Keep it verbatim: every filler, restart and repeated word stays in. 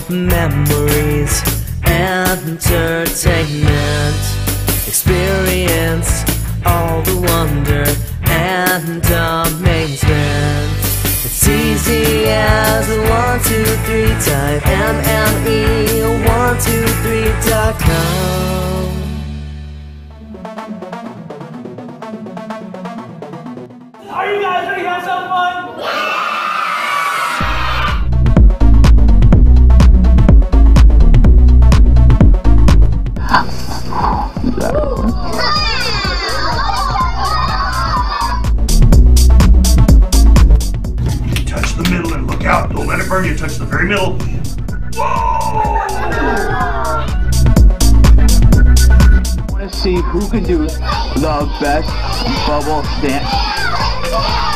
of memories, entertainment, experience all the wonder and amazement. It's easy as a one, two, three type M M E one two three dot com. Are you guys ready to have some fun? Yeah! Touch the middle and look out. Don't let it burn you. Touch the very middle. Whoa! I want to see who can do the best bubble dance.